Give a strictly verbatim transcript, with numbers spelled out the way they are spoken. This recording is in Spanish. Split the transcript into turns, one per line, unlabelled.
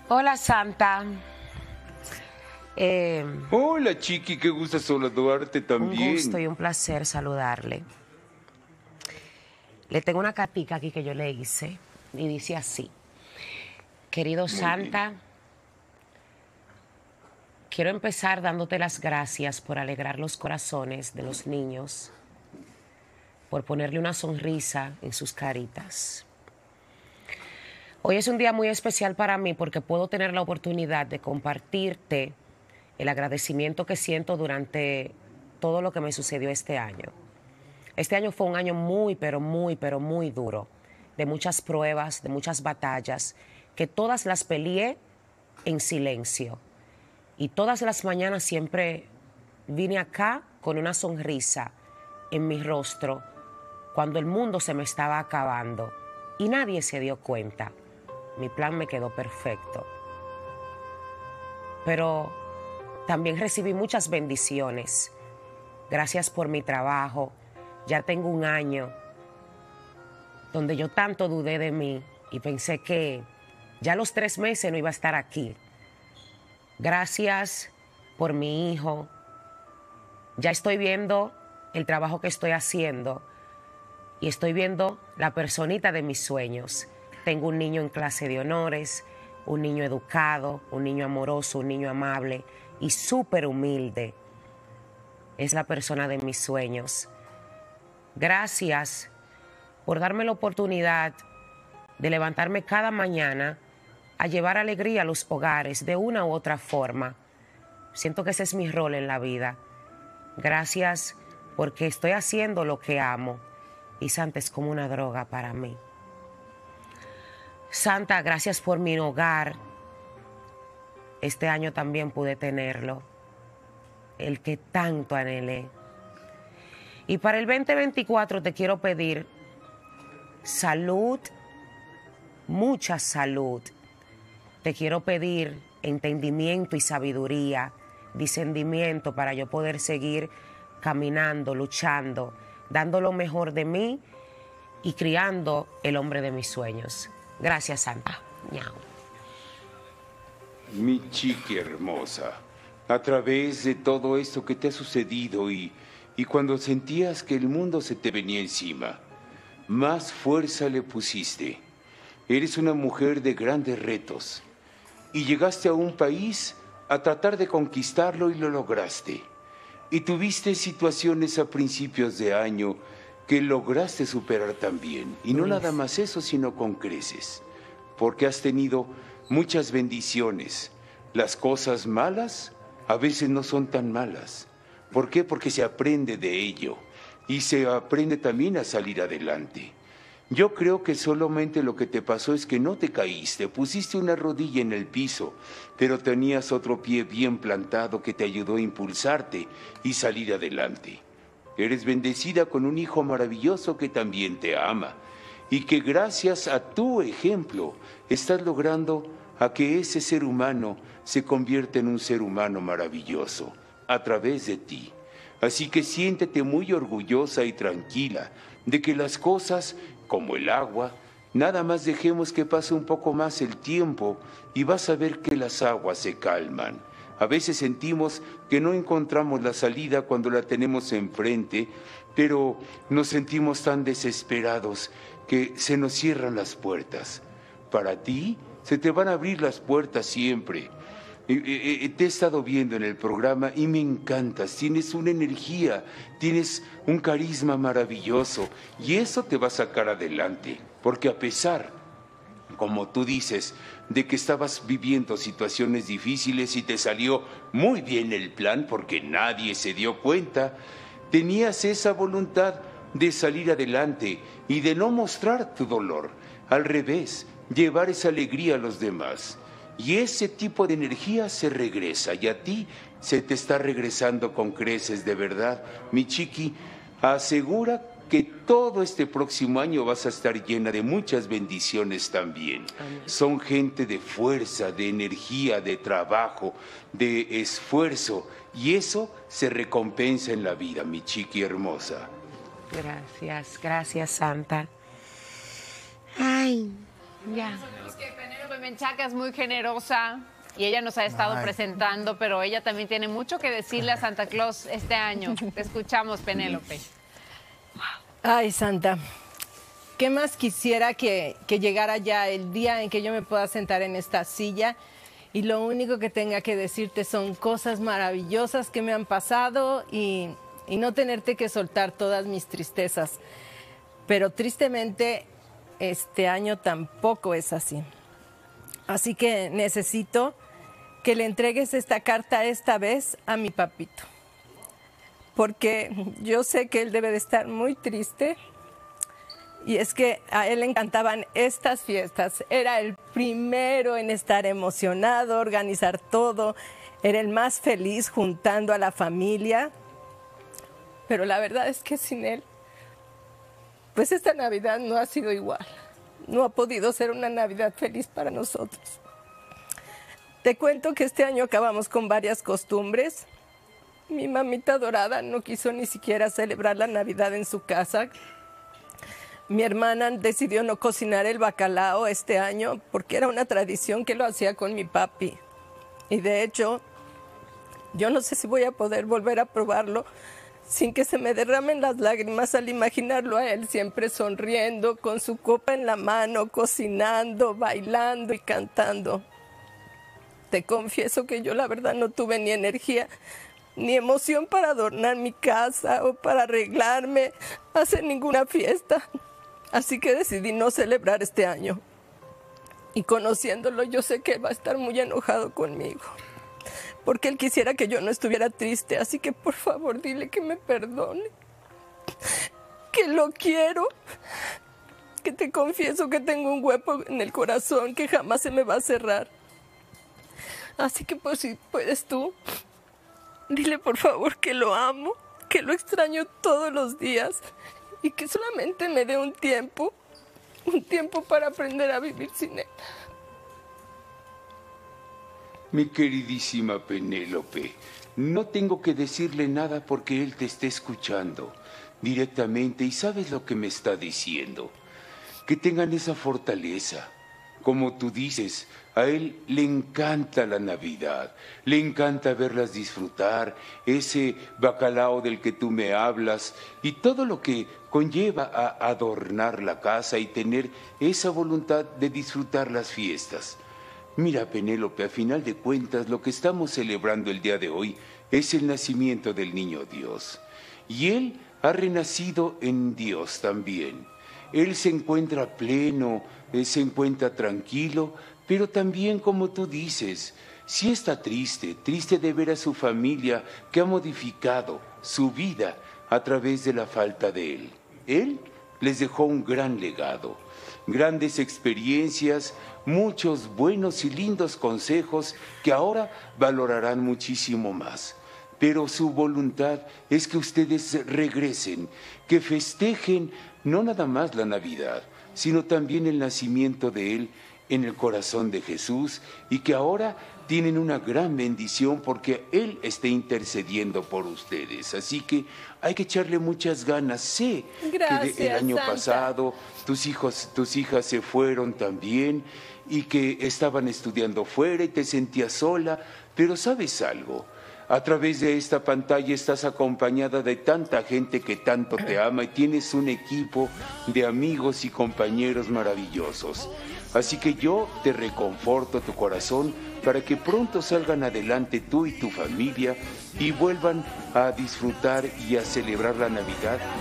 Hola, Santa. Eh,
Hola, Chiqui, qué gusto saludarte también.
Un gusto y un placer saludarle. Le tengo una cartica aquí que yo le hice y dice así: querido
Muy
Santa,
bien.
quiero empezar dándote las gracias por alegrar los corazones de los niños, por ponerle una sonrisa en sus caritas. Hoy es un día muy especial para mí porque puedo tener la oportunidad de compartirte el agradecimiento que siento durante todo lo que me sucedió este año. Este año fue un año muy, pero muy, pero muy duro, de muchas pruebas, de muchas batallas, que todas las peleé en silencio. Y todas las mañanas siempre vine acá con una sonrisa en mi rostro cuando el mundo se me estaba acabando y nadie se dio cuenta. Mi plan me quedó perfecto. Pero también recibí muchas bendiciones. Gracias por mi trabajo. Ya tengo un año donde yo tanto dudé de mí y pensé que ya a los tres meses no iba a estar aquí. Gracias por mi hijo. Ya estoy viendo el trabajo que estoy haciendo y estoy viendo la personita de mis sueños. Tengo un niño en clase de honores, un niño educado, un niño amoroso, un niño amable y súper humilde. Es la persona de mis sueños. Gracias por darme la oportunidad de levantarme cada mañana a llevar alegría a los hogares de una u otra forma. Siento que ese es mi rol en la vida. Gracias porque estoy haciendo lo que amo y Santa es como una droga para mí. Santa, gracias por mi hogar. Este año también pude tenerlo, el que tanto anhelé. Y para el veinte veinticuatro te quiero pedir salud, mucha salud. Te quiero pedir entendimiento y sabiduría, discernimiento para yo poder seguir caminando, luchando, dando lo mejor de mí y criando el hombre de mis sueños. Gracias, Santa. Miau.
Mi Chiqui hermosa, a través de todo esto que te ha sucedido y, y cuando sentías que el mundo se te venía encima, más fuerza le pusiste. Eres una mujer de grandes retos y llegaste a un país a tratar de conquistarlo y lo lograste. Y tuviste situaciones a principios de año que lograste superar también. Y no nada más eso, sino con creces. Porque has tenido muchas bendiciones. Las cosas malas a veces no son tan malas. ¿Por qué? Porque se aprende de ello. Y se aprende también a salir adelante. Yo creo que solamente lo que te pasó es que no te caíste, pusiste una rodilla en el piso, pero tenías otro pie bien plantado que te ayudó a impulsarte y salir adelante. Eres bendecida con un hijo maravilloso que también te ama y que gracias a tu ejemplo estás logrando a que ese ser humano se convierta en un ser humano maravilloso a través de ti. Así que siéntete muy orgullosa y tranquila de que las cosas, como el agua, nada más dejemos que pase un poco más el tiempo y vas a ver que las aguas se calman. A veces sentimos que no encontramos la salida cuando la tenemos enfrente, pero nos sentimos tan desesperados que se nos cierran las puertas. Para ti, se te van a abrir las puertas siempre. Eh, eh, te he estado viendo en el programa y me encantas, tienes una energía, tienes un carisma maravilloso y eso te va a sacar adelante, porque a pesar, como tú dices, de que estabas viviendo situaciones difíciles y te salió muy bien el plan porque nadie se dio cuenta, tenías esa voluntad de salir adelante y de no mostrar tu dolor, al revés, llevar esa alegría a los demás. Y ese tipo de energía se regresa y a ti se te está regresando con creces de verdad. Mi Chiqui, asegura que todo este próximo año vas a estar llena de muchas bendiciones también.
Amén.
Son gente de fuerza, de energía, de trabajo, de esfuerzo y eso se recompensa en la vida, mi Chiqui hermosa.
Gracias, gracias, Santa. Ay, ya.
Menchaca es muy generosa y ella nos ha estado
Ay.
presentando, pero ella también tiene mucho que decirle a Santa Claus este año. Te escuchamos, Penélope.
Ay, Santa, ¿qué más quisiera que, que llegara ya el día en que yo me pueda sentar en esta silla y lo único que tenga que decirte son cosas maravillosas que me han pasado y, y no tenerte que soltar todas mis tristezas? Pero tristemente este año tampoco es así. Así que necesito que le entregues esta carta esta vez a mi papito, porque yo sé que él debe de estar muy triste, y es que a él le encantaban estas fiestas. Era el primero en estar emocionado, organizar todo, era el más feliz juntando a la familia, pero la verdad es que sin él, pues esta Navidad no ha sido igual. No ha podido ser una Navidad feliz para nosotros. Te cuento que este año acabamos con varias costumbres. Mi mamita adorada no quiso ni siquiera celebrar la Navidad en su casa. Mi hermana decidió no cocinar el bacalao este año porque era una tradición que lo hacía con mi papi. Y de hecho, yo no sé si voy a poder volver a probarlo sin que se me derramen las lágrimas al imaginarlo a él siempre sonriendo, con su copa en la mano, cocinando, bailando y cantando. Te confieso que yo la verdad no tuve ni energía ni emoción para adornar mi casa o para arreglarme, hacer ninguna fiesta. Así que decidí no celebrar este año. Y conociéndolo, yo sé que él va a estar muy enojado conmigo, porque él quisiera que yo no estuviera triste. Así que por favor dile que me perdone, que lo quiero, que te confieso que tengo un hueco en el corazón que jamás se me va a cerrar. Así que pues si puedes tú, dile por favor que lo amo, que lo extraño todos los días y que solamente me dé un tiempo, un tiempo para aprender a vivir sin él.
Mi queridísima Penélope, no tengo que decirle nada porque él te está escuchando directamente y sabes lo que me está diciendo. Que tengan esa fortaleza. Como tú dices, a él le encanta la Navidad, le encanta verlas disfrutar, ese bacalao del que tú me hablas y todo lo que conlleva a adornar la casa y tener esa voluntad de disfrutar las fiestas. Mira, Penélope, a final de cuentas, lo que estamos celebrando el día de hoy es el nacimiento del niño Dios. Y él ha renacido en Dios también. Él se encuentra pleno, él se encuentra tranquilo, pero también, como tú dices, sí está triste, triste de ver a su familia que ha modificado su vida a través de la falta de él. Él les dejó un gran legado, grandes experiencias, muchos buenos y lindos consejos que ahora valorarán muchísimo más. Pero su voluntad es que ustedes regresen, que festejen no nada más la Navidad, sino también el nacimiento de Él en el corazón de Jesús y que ahora tienen una gran bendición porque Él está intercediendo por ustedes. Así que hay que echarle muchas ganas. Sé
Gracias,
que de- el año
Santa.
pasado tus hijos, tus hijas se fueron también y que estaban estudiando fuera y te sentías sola, pero ¿sabes algo? A través de esta pantalla estás acompañada de tanta gente que tanto te ama y tienes un equipo de amigos y compañeros maravillosos. Así que yo te reconforto tu corazón para que pronto salgan adelante tú y tu familia y vuelvan a disfrutar y a celebrar la Navidad